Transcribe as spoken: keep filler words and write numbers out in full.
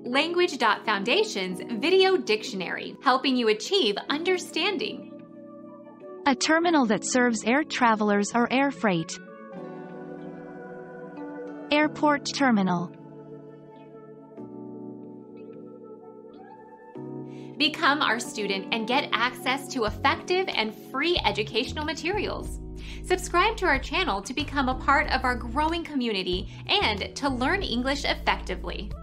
Language dot Foundation's Video Dictionary, helping you achieve understanding. A terminal that serves air travelers or air freight. Airport terminal. Become our student and get access to effective and free educational materials. Subscribe to our channel to become a part of our growing community and to learn English effectively.